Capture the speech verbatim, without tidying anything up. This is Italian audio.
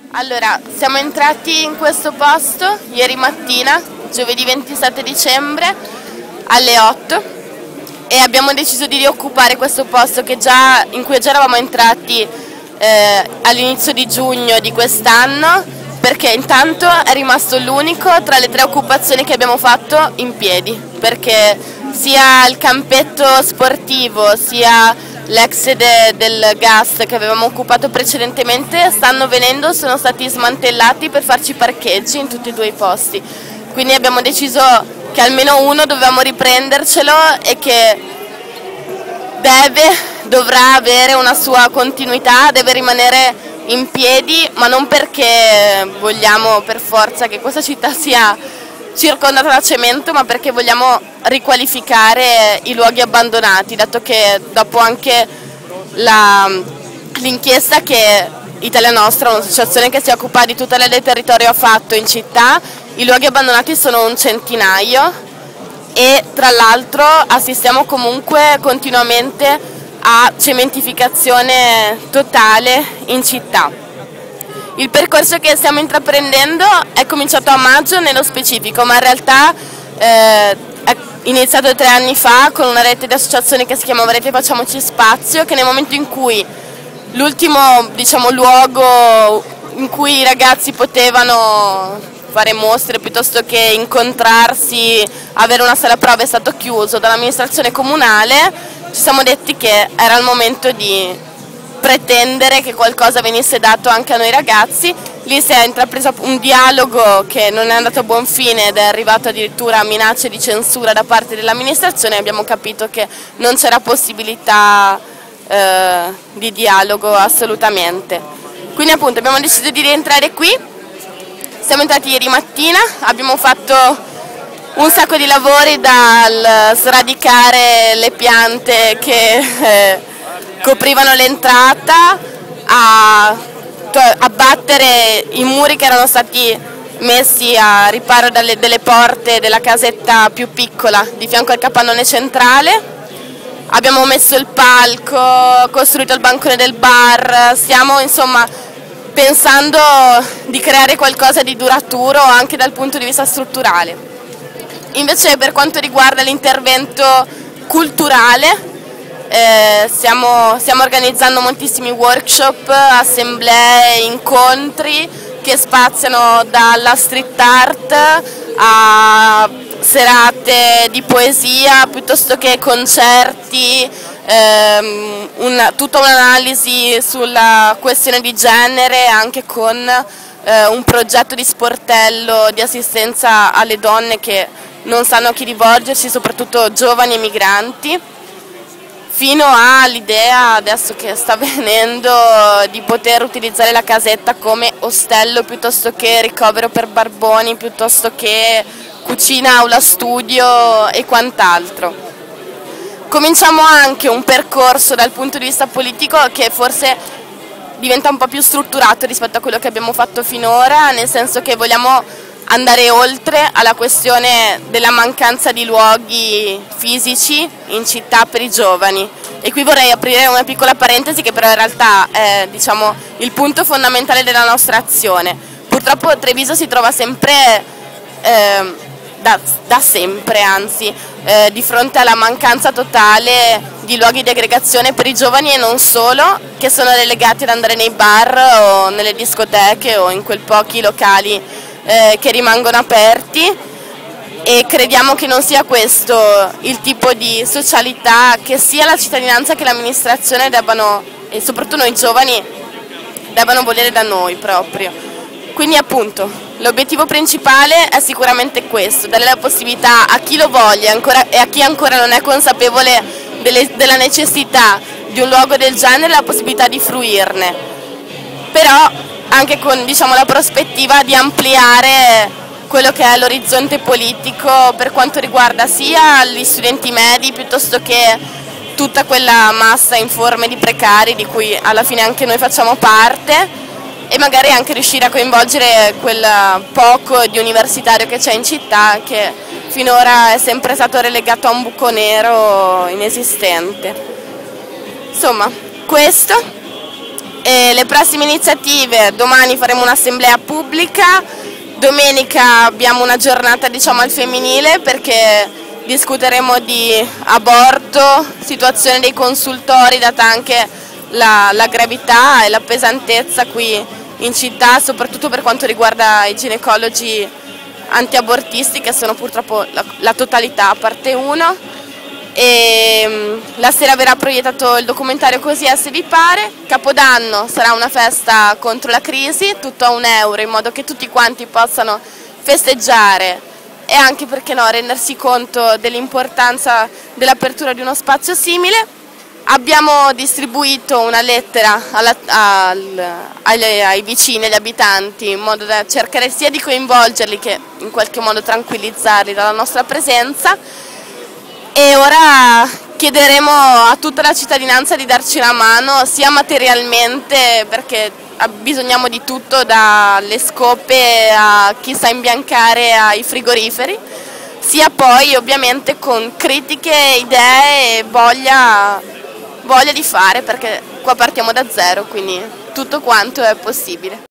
Allora, siamo entrati in questo posto ieri mattina, giovedì ventisette dicembre, alle otto, e abbiamo deciso di rioccupare questo posto che già, in cui già eravamo entrati eh, all'inizio di giugno di quest'anno, perché intanto è rimasto l'unico tra le tre occupazioni che abbiamo fatto in piedi, perché sia il campetto sportivo sia l'ex de, del gas che avevamo occupato precedentemente stanno venendo, sono stati smantellati per farci parcheggi in tutti e due i posti. Quindi abbiamo deciso che almeno uno dovevamo riprendercelo e che deve, dovrà avere una sua continuità, deve rimanere in piedi, ma non perché vogliamo per forza che questa città sia circondata da cemento, ma perché vogliamo riqualificare i luoghi abbandonati, dato che dopo anche l'inchiesta che Italia Nostra, un'associazione che si occupa di tutela del territorio, ha fatto in città, i luoghi abbandonati sono un centinaio e tra l'altro assistiamo comunque continuamente a cementificazione totale in città. Il percorso che stiamo intraprendendo è cominciato a maggio nello specifico, ma in realtà eh, è iniziato tre anni fa con una rete di associazioni che si chiamava Rete Facciamoci Spazio, che nel momento in cui l'ultimo, diciamo, luogo in cui i ragazzi potevano fare mostre piuttosto che incontrarsi, avere una sala prova, è stato chiuso dall'amministrazione comunale, ci siamo detti che era il momento di pretendere che qualcosa venisse dato anche a noi ragazzi. Lì si è intrapreso un dialogo che non è andato a buon fine ed è arrivato addirittura a minacce di censura da parte dell'amministrazione, e abbiamo capito che non c'era possibilità eh, di dialogo assolutamente. Quindi appunto abbiamo deciso di rientrare qui, siamo entrati ieri mattina, abbiamo fatto un sacco di lavori, dal sradicare le piante che eh, coprivano l'entrata, a abbattere i muri che erano stati messi a riparo dalle, delle porte della casetta più piccola di fianco al capannone centrale. Abbiamo messo il palco, costruito il bancone del bar, stiamo insomma pensando di creare qualcosa di duraturo anche dal punto di vista strutturale. Invece per quanto riguarda l'intervento culturale, Eh, stiamo, stiamo organizzando moltissimi workshop, assemblee, incontri che spaziano dalla street art a serate di poesia piuttosto che concerti, ehm, una, tutta un'analisi sulla questione di genere, anche con eh, un progetto di sportello di assistenza alle donne che non sanno a chi rivolgersi, soprattutto giovani e migranti, fino all'idea adesso che sta venendo di poter utilizzare la casetta come ostello piuttosto che ricovero per barboni, piuttosto che cucina, aula studio e quant'altro. Cominciamo anche un percorso dal punto di vista politico che forse diventa un po' più strutturato rispetto a quello che abbiamo fatto finora, nel senso che vogliamo andare oltre alla questione della mancanza di luoghi fisici in città per i giovani. E qui vorrei aprire una piccola parentesi che però in realtà è, diciamo, il punto fondamentale della nostra azione. Purtroppo Treviso si trova sempre, eh, da, da sempre anzi, eh, di fronte alla mancanza totale di luoghi di aggregazione per i giovani e non solo, che sono relegati ad andare nei bar o nelle discoteche o in quei pochi locali Eh, che rimangono aperti, e crediamo che non sia questo il tipo di socialità che sia la cittadinanza che l'amministrazione debbano, e soprattutto noi giovani, debbano volere da noi proprio. Quindi appunto l'obiettivo principale è sicuramente questo, dare la possibilità a chi lo voglia ancora, e a chi ancora non è consapevole delle, della necessità di un luogo del genere, la possibilità di fruirne, però anche con, diciamo, la prospettiva di ampliare quello che è l'orizzonte politico per quanto riguarda sia gli studenti medi piuttosto che tutta quella massa informe di precari di cui alla fine anche noi facciamo parte, e magari anche riuscire a coinvolgere quel poco di universitario che c'è in città, che finora è sempre stato relegato a un buco nero inesistente. Insomma, questo. E le prossime iniziative: domani faremo un'assemblea pubblica, domenica abbiamo una giornata, diciamo, al femminile, perché discuteremo di aborto, situazione dei consultori, data anche la, la gravità e la pesantezza qui in città, soprattutto per quanto riguarda i ginecologi antiabortisti, che sono purtroppo la, la totalità, a parte uno. E la sera verrà proiettato il documentario Così è se vi pare. Capodanno sarà una festa contro la crisi, tutto a un euro, in modo che tutti quanti possano festeggiare e anche, perché no, rendersi conto dell'importanza dell'apertura di uno spazio simile. Abbiamo distribuito una lettera alla, al, ai, ai vicini, agli abitanti, in modo da cercare sia di coinvolgerli che in qualche modo tranquillizzarli dalla nostra presenza. E ora chiederemo a tutta la cittadinanza di darci una mano, sia materialmente, perché bisogniamo di tutto, dalle scope a chi sa imbiancare ai frigoriferi, sia poi ovviamente con critiche, idee e voglia, voglia di fare, perché qua partiamo da zero, quindi tutto quanto è possibile.